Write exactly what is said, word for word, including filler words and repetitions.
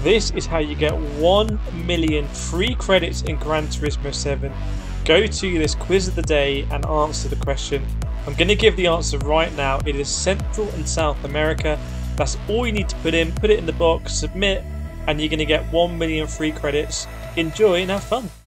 This is how you get one million free credits in Gran Turismo seven. Go to this quiz of the day and answer the question. I'm going to give the answer right now. It is Central and South America. That's all you need to put in. Put it in the box, submit, and you're going to get one million free credits. Enjoy and have fun.